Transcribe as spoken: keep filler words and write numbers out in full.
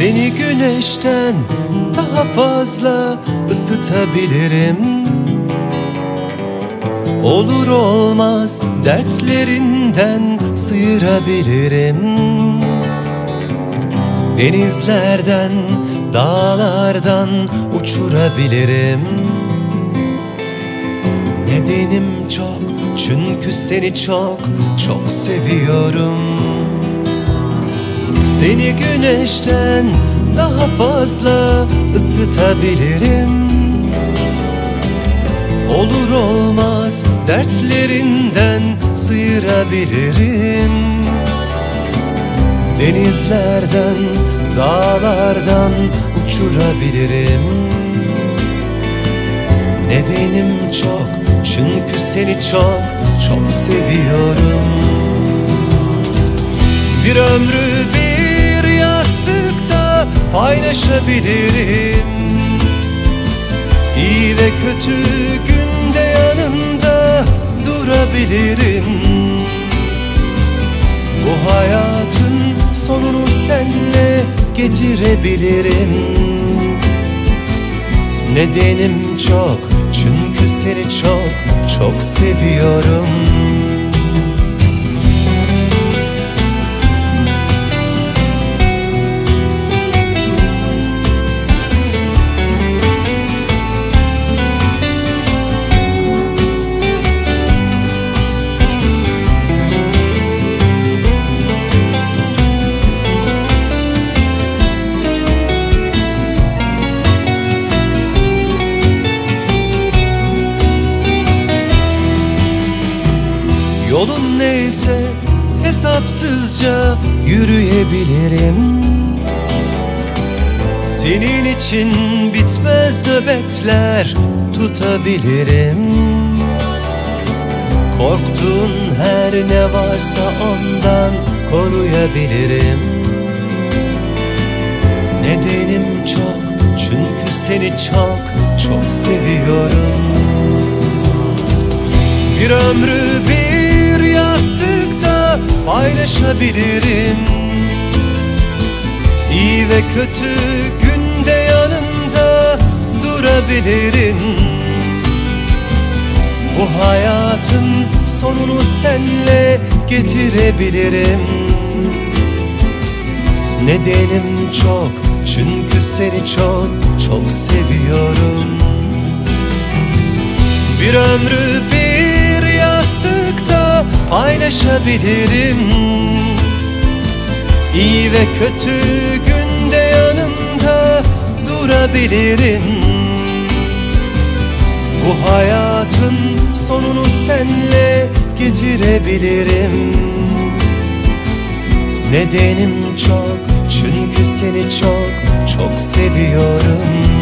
Seni güneşten daha fazla ısıtabilirim. Olur olmaz dertlerinden sıyırabilirim. Denizlerden, dağlardan uçurabilirim. Nedenim çok, çünkü seni çok, çok seviyorum. Seni güneşten daha fazla ısıtabilirim. Olur olmaz dertlerinden sıyırabilirim. Denizlerden, dağlardan uçurabilirim. Nedenim çok, çünkü seni çok, çok seviyorum. Bir ömrü bir yastıkta paylaşabilirim. İyi ve kötü günde yanında durabilirim. Bu hayatın sonunu senle getirebilirim. Nedenim çok, çünkü seni çok, çok seviyorum. Yolun neyse hesapsızca yürüyebilirim. Senin için bitmez nöbetler tutabilirim. Korktuğun her ne varsa ondan koruyabilirim. Nedenim çok, çünkü seni çok, çok seviyorum. Bir ömrü bir yastıkta paylaşabilirim. İyi ve kötü günde yanında durabilirim. Bu hayatın sonunu senle getirebilirim. Nedenim çok, çünkü seni çok, çok seviyorum. Bir ömrü bir yastıkta paylaşabilirim. İyi ve kötü günde yanında durabilirim. Bu hayatın sonunu senle getirebilirim. Nedenim çok, çünkü seni çok, çok seviyorum.